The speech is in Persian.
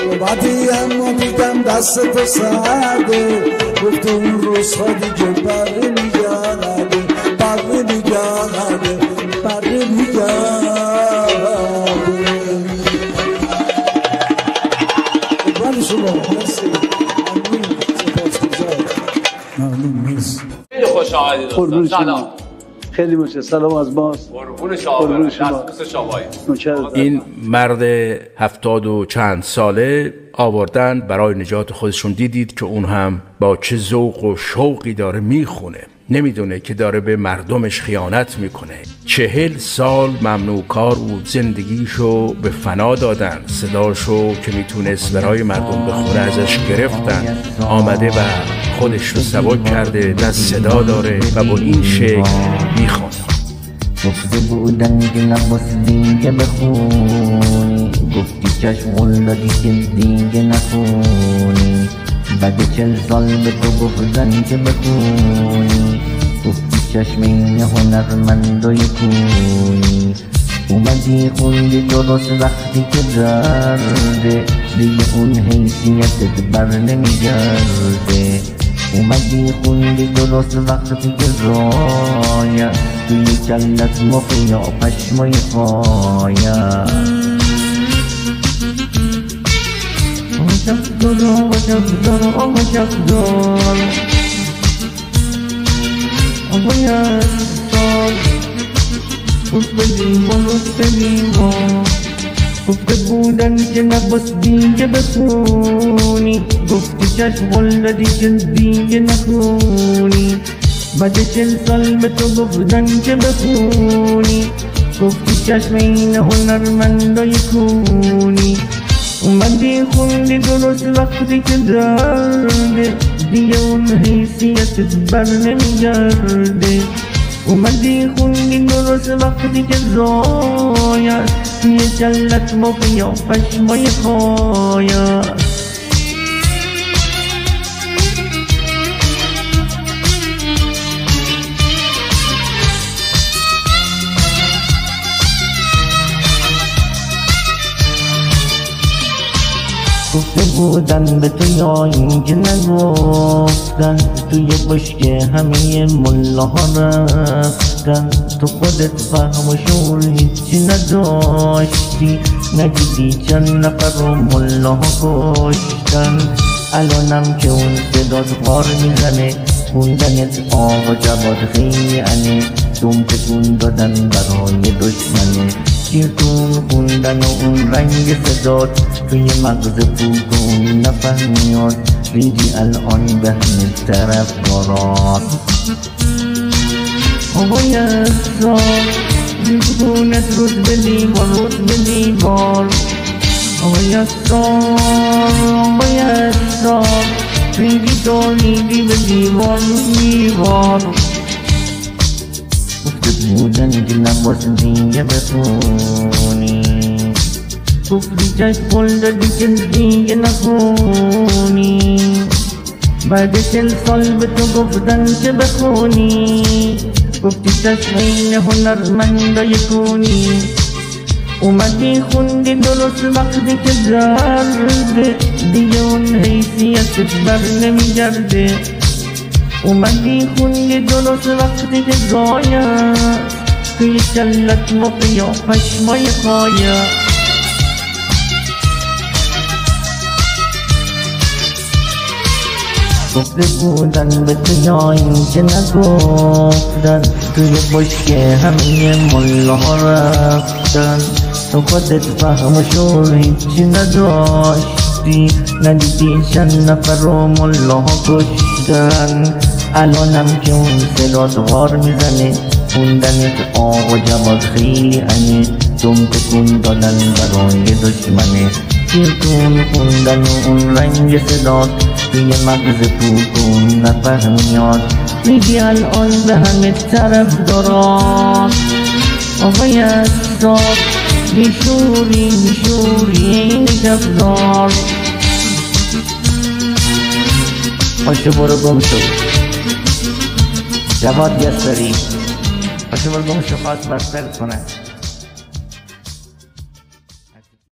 اومدی اما دیدم دست تو سرده، گفت اون روزها دیگه بر نمیگرده، بر نمیگرده، بر نمیگرده. اقبال شما مرسی، ممنون، سپاسگزارم. ممنون، مرسی. خیلی خوش آمدید دوستان. سلام. خیلی متشکرم. سلام از ماست. قربون شما. این مرد 70 و چند ساله آوردن برای نجات خودشون. دیدید که اون هم با چه ذوق و شوقی داره میخونه، نمیدونه که داره به مردمش خیانت میکنه. 40 سال ممنوع کار بود، زندگیشو به فنا دادن، صداشو که میتونست برای مردم بخونه ازش گرفتن. آمده و خودش رو سبک کرده، نه صدا داره و با این شکل میخونه. گفته بودن که نباس دیگه بخونی، گفتی چشم غل دادی که دیگه نخونی. بعد 40 سال به تو گفتن که بخونی، گفتی چشم این هنرمندای کونی. اومدی خوندی درست وقتی که درده، دیگه اون حیثیتت بر نمیگرده. اومدی خوندی درست وقتی که رایا، توی کلت مخیا پشمای خایا. وشفدار وشفدار وشفدار باید سال گفت دیوان گفت دیوان. گفته بودن که نباس دیگه بخونی، گفتی چشم غل دادی که دیگه نخونی. بعد 40 سال به تو گفتن که بخونی، گفتی چشم این هنرمندای کونی. اومدی خوندی درست وقتی که درده، دیگه اون حیثیتت بر نمیگرده. اومدی خوندی درست وقتی که زاید، توی جلت مخیا پشمای خاید. گفته بودن به تو یا اینکه نگفتن، توی بشکه همه ملاها رفتن. تو خودت فهم و شعور هیچی نداشتی، ندیدی چند نفر رو ملاها کشتن. الانم که اون صدات غار میزنه، خوندنت آقا جواد خیلی انه. دوم تکون دادن برای دشمنه، گیرتون خوندن و اون رنگ صدات توی مغز پوکون نفهمیاد. ریدی الان به همه طرف دارات. آقای اسرار دیوونت روز به دیوار، روز به دیوار. آقای اسرار آقای اسرار ریدی تو ریدی به دیوار دیوار. گفته بودن که نباس دیگه بخونی، گفتی چشم غل دادی که دیگه نخونی. بعد 40 سال به تو گفتن که بخونی، گفتی چشم این هنرمندای کونی. اومدی خوندی درست وقتی که درده، دیگه اون حیثیتت بر نمیگرده. اومدی خوندی درست وقتی که زاید، توی کلت مخیا پشمای خاید. گفته بودن به تو یا اینکه نگفتن، توی بشکه همه ملاها رفتن. تو خودت فهم و شعور هیچی نداشتی، ندیدی چند نفر رو ملاها کشتن. الانم که اون صدات غار میزنه، خوندنت آقا جواد خیلی انه. دوم تکون دادن برای دشمنه، گیرتون خوندن و اون رنگ صدات توی مغز پوکون نفهمیاد. میگی الان به همه طرف دارات. آقای اسرار بیشوری بیشوری این جفدار. پاشو برو گم شو جواد یسری، پاشو برو گم شو، خواست بستر کنه.